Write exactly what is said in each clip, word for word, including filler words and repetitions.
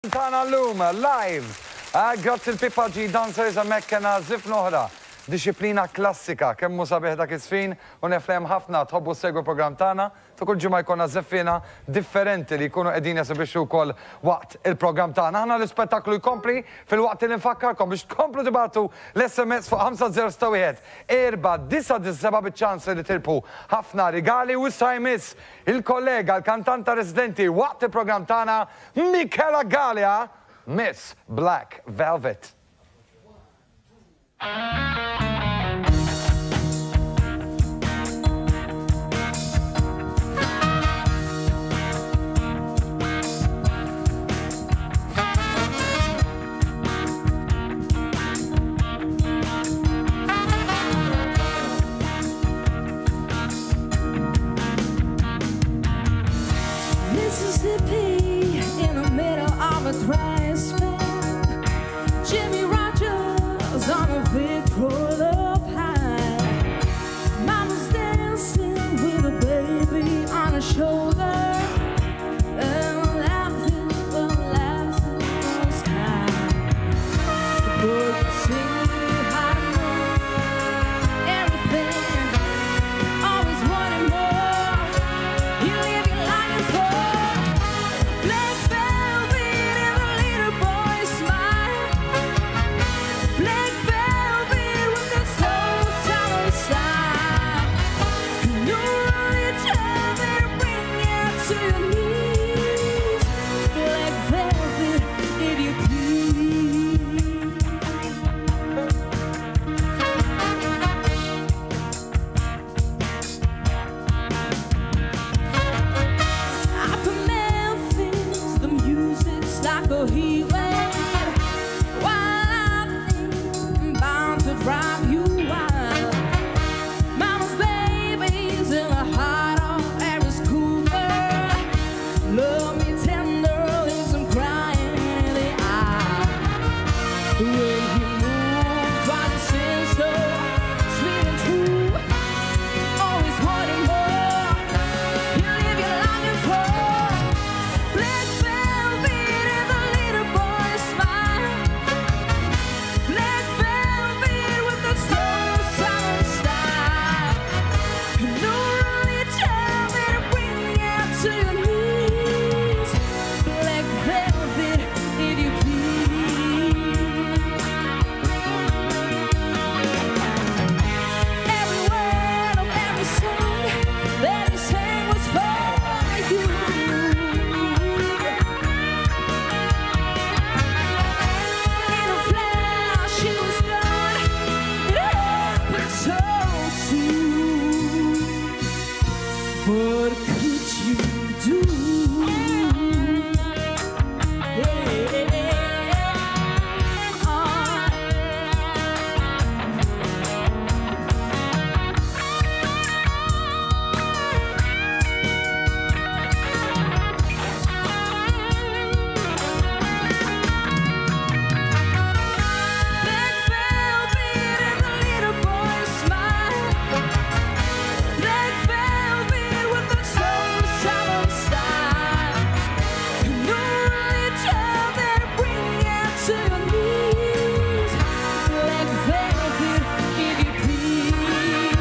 Tana l-lum, live, grazzi l-Pippa G Dancers għamek kena zifn oħra, disciplina klassika, kemmu sabiħ dak isfin, u neflem ħafna tħobbu segwu program tana, ta' kull ġimma jkonna ziffina differenti li jkunu edin jasibixu kol waqt il-program tana. Ħana l-spettaklu jkompli fil-waqt li nfakkarkom biex tkomplu tibatu l-S M S fuq ħamsa zero sta wieħed erba' disa' seba' biċ-ċans li tilpu ħafna rigali u issa jmiss il-kollega, l-kantanta residenti waqt il-program tana, Michela Gallia, Miss Black Velvet. Mississippi in the middle of a dry spell. Jimmy Rogers on a Victrola pie. Mama's dancing with a baby on her shoulder. And laughing, but laughing in the sky. The birds singing high note. Everything, always wanting more. You live your life for. Black velvet and the little boy's smile. Black velvet with the slow summer style. You really tell me to bring you to your knees. Black velvet, if you please. Up in Memphis, the music's like a heat wave. While I think I'm bound to drive you wild. Mama's baby's in the heart of every school girl. Love me tender, leave some crying in the eye. The way you move, try to sing so sweet and true. Always wanting more. You live your life for. Black velvet and the little boy's smile. Black velvet with the slow summer style. You really tell me to bring you to your knees. Black velvet, if you please. Every word of every song that he sang was for you. In a flash, she was gone. It happened so soon. What could you do? Yeah. Black velvet and the little boy's smile. Black velvet with the slow summer style. You really tell me to bring you to your knees. Black velvet, if you please.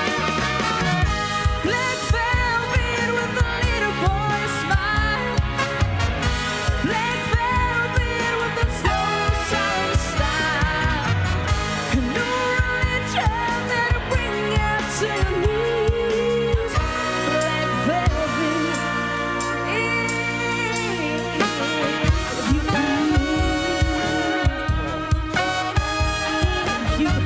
Black velvet with the little boy's smile. Black velvet with the slow summer style. You really tell me to bring you to your knees. Black velvet, if you please. You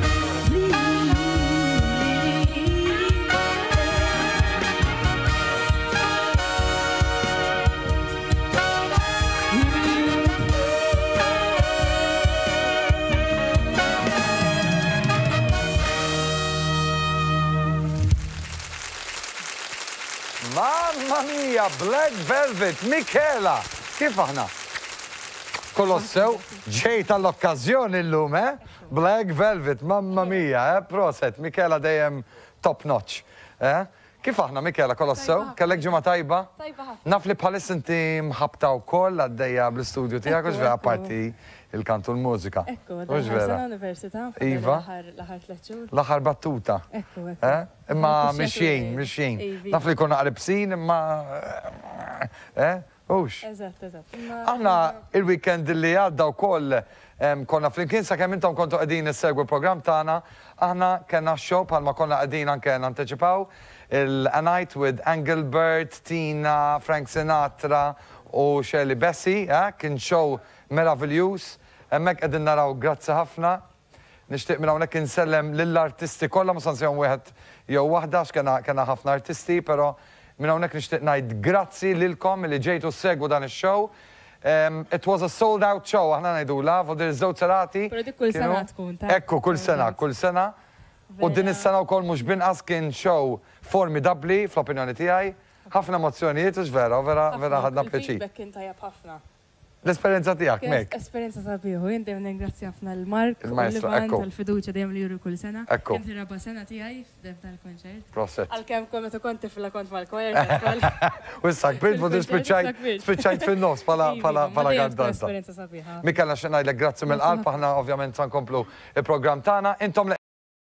Mamma mia, Black Velvet, Michela, kif aħna? Kolossew, ġej tal-okkazjoni l-lum, eh? Black Velvet, mamma mia, eh? Proset, Michela dejjem top notch, eh? Kif aħna, Mikela, kolossew? Kellek ġimgħa tajba? Tajba ħafna. Naf li bħalis inti mħabta wkoll għaddejja bl-istudju tiegħek, u ġvera parti il-kantu l-mużika. Ekku, U ġvera. Università. Iva. L-aħħar tliet xhur. L-aħħar battuta. Ekku, ekku. Imma mixjin, mixjin. Naf li konna qribsin, imma. Eh? Ux. Eżatt, eżatt. Aħna il-weekend li għadda wkoll konna flimkien sakemm intom kontu qegħdin issegwu il-programm tagħna, aħna kellna show bħalma konna qegħdin anke nanteċipaw il-A Night with Engelbert, Tina, Frank Sinatra u Shirley Bassey, kien show meravigliuż, hemmhekk qegħdin naraw grazzi ħafna. Nixtieq minn hawnhekk insellem lill-artisti kollha mhux nsejhom wieħed jew waħda x'kena ħafna artisti, però minn hawnhekk nixtieq ngħid grazzi lilkom li ġejtu segwu dan ix-show. Um, it was a sold out show, aħna ngħidula, fuq iż-żewġ serati. Però dik kull sena tkun ta'. Ekku, kull sena, kull sena. U din is-sena wkoll mhux binqas kien show formidabbli fl-opinjoni tiegħi. Ħafna emozzjonijiet u vera, vera, vera ħadna pjaċir. Il-feedback kien tajjeb ħafna. L-esperjenza tiegħek, mek. Esperjenza sabiħu, jien dejjem ningrazzja ħafna l-Mark u Il-maestro, l-Ivan ekku. tal-fiduċja dejjem li juru kull sena. Ekku. Kien tiraba sena tiegħi f'dem tal-konċert. Proset. Għalkemm kont meta kont tifla kont mal-choir. U issa kbirt fuq spiċċajt spiċċajt fin-nofs bħala bħala bħala gardanta. Esperjenza sabiħa. Mikella xi ngħidlek grazzi mill-qalb, aħna ovvjament se nkomplu il-programm tagħna. Intom